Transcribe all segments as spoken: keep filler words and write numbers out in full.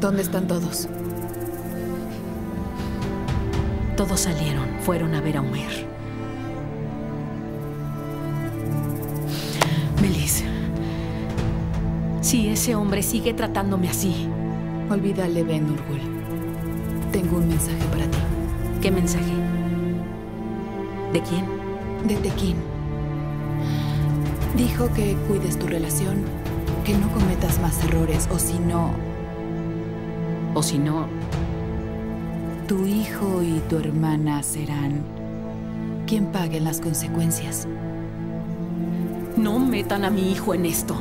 ¿Dónde están todos? Todos salieron. Fueron a ver a Umer. Melis, si ese hombre sigue tratándome así... Olvídale, Ben Nurgul. Tengo un mensaje para ti. ¿Qué mensaje? ¿De quién? De Tekin. Dijo que cuides tu relación, que no cometas más errores, o si no... O si no... Tu hijo y tu hermana serán quien paguen las consecuencias. No metan a mi hijo en esto.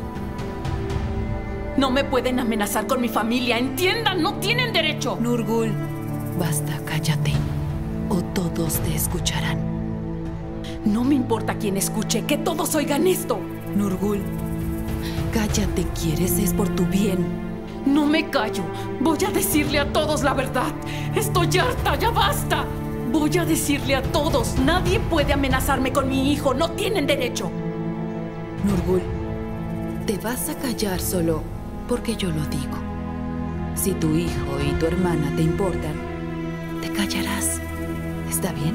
No me pueden amenazar con mi familia. ¡Entiendan! ¡No tienen derecho! Nurgul, basta, cállate. O todos te escucharán. No me importa quién escuche, que todos oigan esto. Nurgul, cállate, ¿quieres? Es por tu bien. No me callo. Voy a decirle a todos la verdad. Estoy harta, ya basta. Voy a decirle a todos. Nadie puede amenazarme con mi hijo. No tienen derecho. Nurgul, te vas a callar solo porque yo lo digo. Si tu hijo y tu hermana te importan, te callarás. ¿Está bien?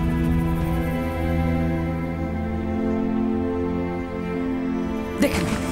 Déjame.